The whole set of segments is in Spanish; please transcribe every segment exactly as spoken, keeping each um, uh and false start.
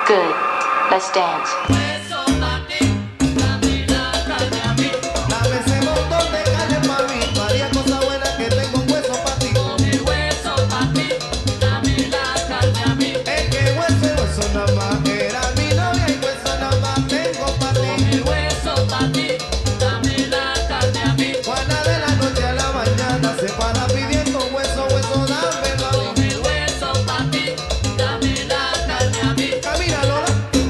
Good. Let's dance. Dame ese montón de carne pa' mí, María, cosa buena que tengo un hueso pa' ti. Con el hueso pa' ti, dame la carne a mí. Es que hueso, hueso nada más era mi novia y hueso nada más tengo pa' Con ti. el hueso pa' ti, dame la carne a mí. Juana de la noche a la mañana se para pidiendo hueso, hueso, dámelo a Con mí. el hueso pa' ti, dame la carne a mí. Camina, Lola.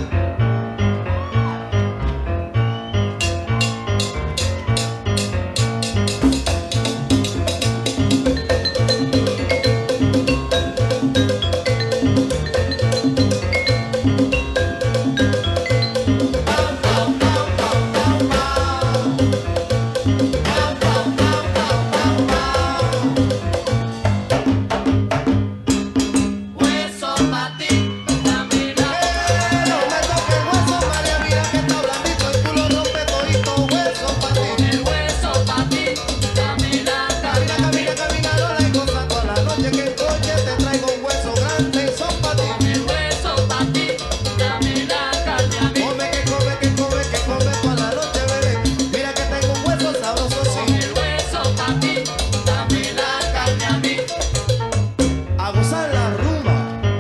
Hueso pa' ti, dame la No me toques hueso, María, mira que está blandito y tú lo rompes todito, hueso pa' Con ti. el hueso pa' ti, dame la carne Camina, a mí. camina, camina, Lola, y goza toda la noche que el coche te traigo un hueso grande y son pa' ti. Con el hueso pa' ti, dame la carne a mí. Come que come, que come, que come toda la noche, bebé. Mira que tengo un hueso sabroso, Con sí. el hueso pa' ti, dame la carne a mí. A gozar la rumba.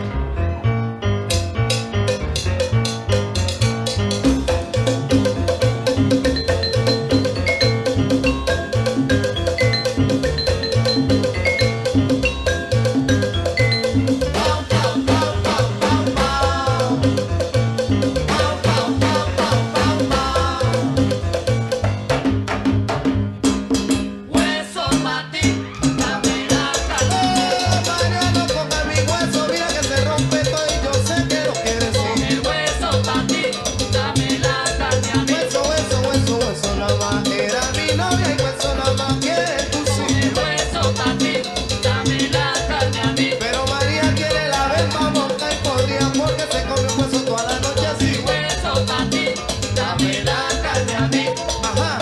Hueso pa' ti, dame la carne a mí. Oh, María, no ponga mi hueso, mira que se rompe todo y yo sé que lo quieres, Con sí. el hueso pa' ti, dame la carne a mí. Hueso, hueso, hueso, hueso nada más era mi novia y hueso nada más quieres tú, Con sí. el hueso pa' ti, dame la carne a mí. Pero María quiere la ver, vamos a y podría porque se come un hueso toda la noche así. Hueso pa' ti, dame la carne a mí. Ajá.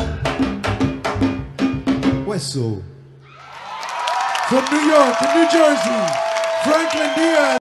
Hueso. From New York to New Jersey, Franklin Diaz.